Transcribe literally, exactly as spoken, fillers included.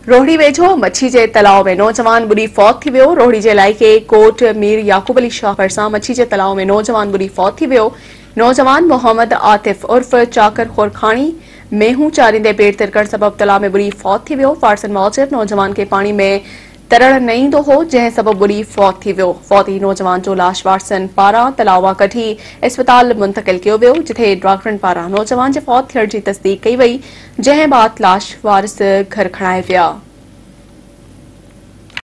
रोहड़ी वेझो मच्छी जे तलाव में नौजवान बुरी फौत थी वियो। रोहड़ी जे इलाइक़े कोट मीर याकूब अली शाह भरिसां मच्छी जे तलाव में नौजवान बुरी फौत थी वियो। नौजवान मोहम्मद आतिफ उर्फ चाकर खोरखानी मेहू चारींदे पेट तिरकण सबब तलाव में बुरी फौत थी वियो। फारसन मौजिब नौजवान के पानी में तरण न ईंदो हो, जंहिं सबब बुरी फौत थी वियो। फौती नौजवान जो लाश वारसन पारां तलाव मां कढी अस्पताल मुंतकिल कयो वियो, जिथे डॉक्टरनि पारां नौजवान जे फौत थियण जी तस्दीक कई वई, जंहिं बाद लाश वारिस घर खणाए विया।